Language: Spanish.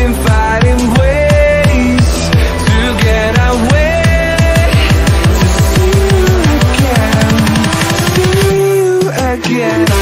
been finding ways to get away, to see you again, see you again.